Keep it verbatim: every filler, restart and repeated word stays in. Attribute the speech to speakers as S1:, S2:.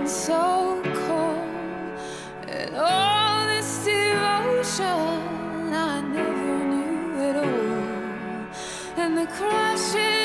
S1: been so cold, and all this devotion I never knew at all, and the crashing